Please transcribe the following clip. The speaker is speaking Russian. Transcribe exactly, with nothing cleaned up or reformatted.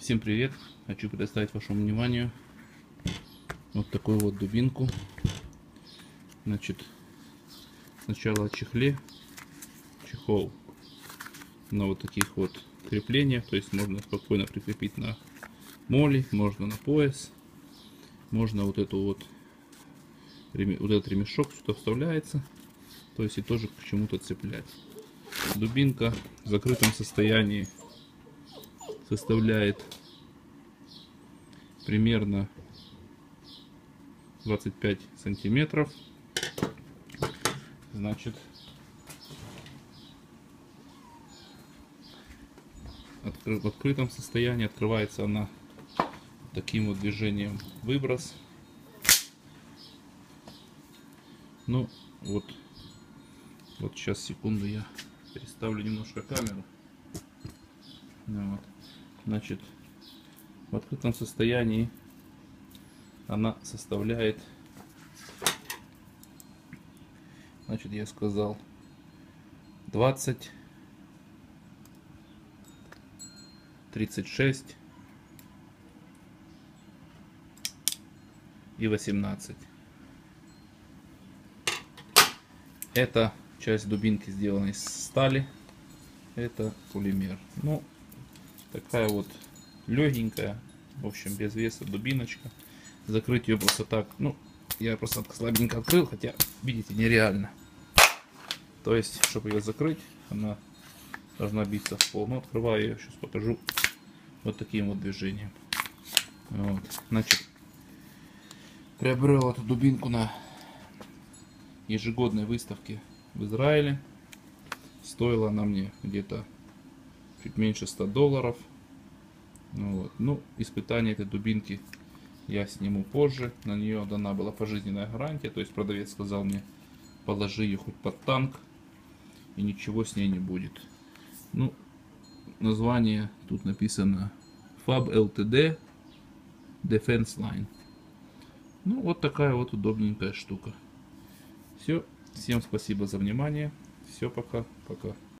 Всем привет! Хочу предоставить вашему вниманию вот такую вот дубинку. Значит, сначала о чехле. Чехол на вот таких вот креплениях, то есть можно спокойно прикрепить на моли, можно на пояс, можно вот эту вот вот этот ремешок сюда вставляется, то есть и тоже к чему-то цеплять. Дубинка в закрытом состоянии составляет примерно двадцать пять сантиметров. Значит, в открытом состоянии открывается она таким вот движением выброс. Ну вот, вот сейчас секунду я переставлю немножко камеру. Вот. Значит, в открытом состоянии она составляет, значит, я сказал двадцать, тридцать шесть и восемнадцать. Эта часть дубинки сделана из стали, это полимер. Ну, такая вот легенькая, в общем, без веса дубиночка. Закрыть ее просто так, ну, я просто слабенько открыл, хотя, видите, нереально. То есть, чтобы ее закрыть, она должна биться в пол. Но открываю ее, сейчас покажу вот таким вот движением. Вот. Значит, приобрел эту дубинку на ежегодной выставке в Израиле. Стоила она мне где-то чуть меньше ста долларов. Вот. Ну, испытание этой дубинки я сниму позже. На нее дана была пожизненная гарантия. То есть продавец сказал мне, положи ее хоть под танк, и ничего с ней не будет. Ну, название тут написано Fab эл ти ди Defense Line. Ну, вот такая вот удобненькая штука. Все. Всем спасибо за внимание. Все, пока. Пока.